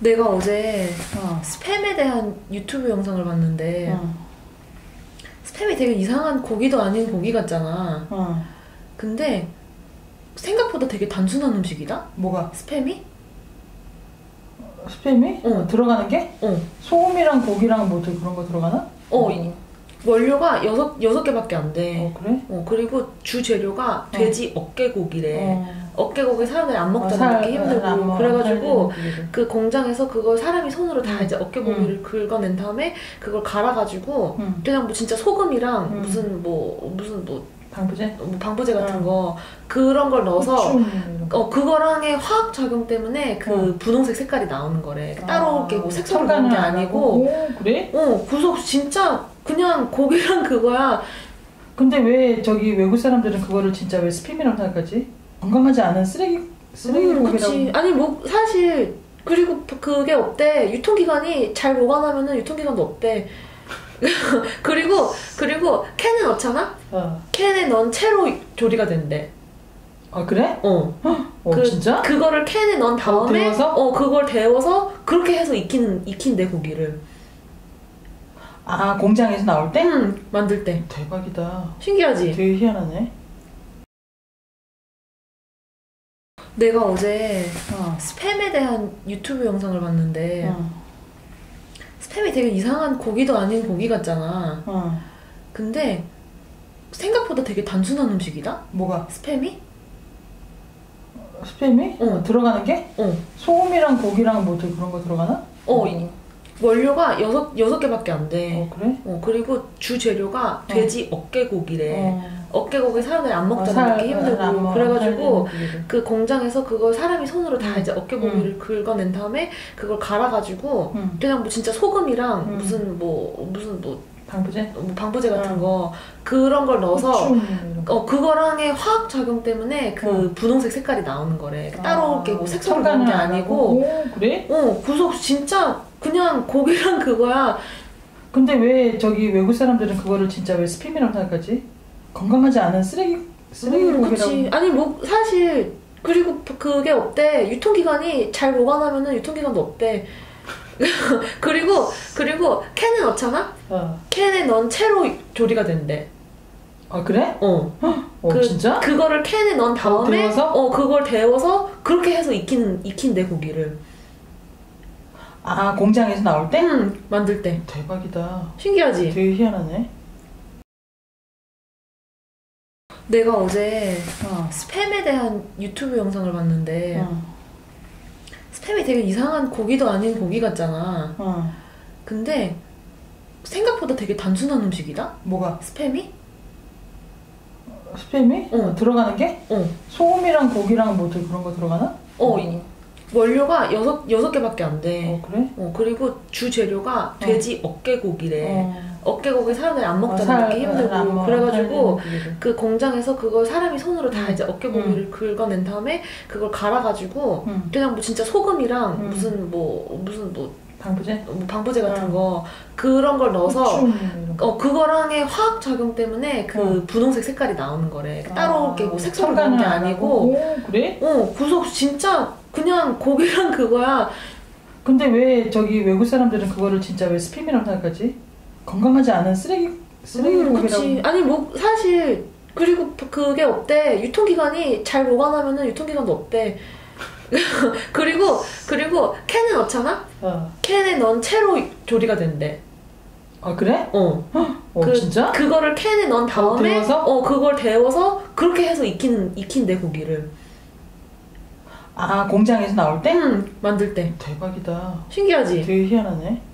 내가 어제 스팸에 대한 유튜브 영상을 봤는데 스팸이 되게 이상한 고기도 아닌 고기 같잖아. 근데 생각보다 되게 단순한 음식이다? 뭐가? 스팸이? 스팸이? 들어가는 게? 소금이랑 고기랑 뭐 그런 거 들어가나? 원료가 여섯 개밖에 안 돼. 그래? 그리고 주 재료가 돼지 어깨고기래. 어깨고기 사람들이 안 먹잖아. 먹기 힘들고. 그래가지고 그 공장에서 그걸 사람이 손으로 다 이제 어깨고기를 긁어낸 다음에 그걸 갈아가지고 그냥 뭐 진짜 소금이랑 무슨 방부제 같은 거 그런 걸 넣어서 그거랑의 화학 작용 때문에 그 분홍색 색깔이 나오는 거래. 따로 이렇게 뭐 색소를 넣은 게 아니고. 그래? 그래서 진짜 그냥 고기랑 그거야. 근데 왜 저기 외국 사람들은 그거를 진짜 왜 스팸이라고 생각하지? 건강하지 않은 쓰레기 고기라고. 그치. 아니 뭐 사실 그리고 그게 없대. 유통기간이 잘 보관하면은 유통기간도 없대. 그리고 캔에 넣잖아? 캔에 넣은 채로 조리가 된대. 아 그래? 진짜? 그거를 캔에 넣은 다음에 데워서? 그걸 데워서 그렇게 해서 익힌대 고기를. 아 공장에서 나올 때? 만들 때. 대박이다. 신기하지? 되게 희한하네. 내가 어제 스팸에 대한 유튜브 영상을 봤는데 스팸이 되게 이상한 고기도 아닌 고기 같잖아. 근데 생각보다 되게 단순한 음식이다? 뭐가? 스팸이? 들어가는 게? 소금이랑 고기랑 뭐 그런 거 들어가나? 원료가 여섯 개밖에 안 돼. 그래? 그리고 주 재료가 돼지 어깨고기래. 어깨고기 사람들이 안 먹잖아. 먹기 힘들고. 그래가지고 그 공장에서 그걸 사람이 손으로 다 이제 어깨고기를 긁어낸 다음에 그걸 갈아가지고 그냥 뭐 진짜 소금이랑 무슨 방부제 같은 거 그런 걸 넣어서 그거랑의 화학 작용 때문에 그 분홍색 색깔이 나오는 거래. 따로 이렇게 뭐 색소를 넣은 게 아니고. 그래? 그래서 진짜 그냥 고기랑 그거야. 근데 왜 저기 외국 사람들은 그거를 진짜 왜 스팸이라고 생각하지? 건강하지 않은 쓰레기 고기라고. 그치. 아니 뭐 사실 그리고 그게 없대. 유통기간이 잘 보관하면은 유통기간도 없대. 그리고 캔에 넣잖아? 캔에 넣은 채로 조리가 된대. 아 그래? 진짜? 그거를 캔에 넣은 다음에 데워서? 그걸 데워서 그렇게 해서 익힌대 고기를. 아 공장에서 나올 때? 만들 때. 대박이다. 신기하지? 되게 희한하네. 내가 어제 스팸에 대한 유튜브 영상을 봤는데 스팸이 되게 이상한 고기도 아닌 고기 같잖아. 근데 생각보다 되게 단순한 음식이다? 뭐가? 스팸이? 들어가는 게? 소금이랑 고기랑 뭐 그런 거 들어가나? 원료가 여섯 개밖에 안 돼. 그래? 그리고 주 재료가 돼지 어깨고기래. 어깨고기 사람들이 안 먹잖아. 먹기 힘들고. 그래가지고 그 공장에서 그걸 사람이 손으로 다 이제 어깨고기를 긁어낸 다음에 그걸 갈아가지고 그냥 뭐 진짜 소금이랑 무슨 방부제 같은 거 그런 걸 넣어서 그거랑의 화학 작용 때문에 그 분홍색 색깔이 나오는 거래. 따로 이렇게 뭐 색소를 넣은 게 아니고. 그래? 그래서 진짜 그냥 고기랑 그거야. 근데 왜 저기 외국 사람들은 그거를 진짜 왜 스팸이라고 생각하지? 건강하지 않은 쓰레기 고기라고. 그치. 아니 뭐 사실 그리고 그게 없대. 유통기간이 잘 보관하면은 유통기간도 없대. 그리고 캔에 넣잖아? 캔에 넣은 채로 조리가 된대. 아 그래? 진짜? 그거를 캔에 넣은 다음에 데워서? 그걸 데워서 그렇게 해서 익힌대 고기를. 아 공장에서 나올 때? 만들 때. 대박이다. 신기하지? 되게 희한하네.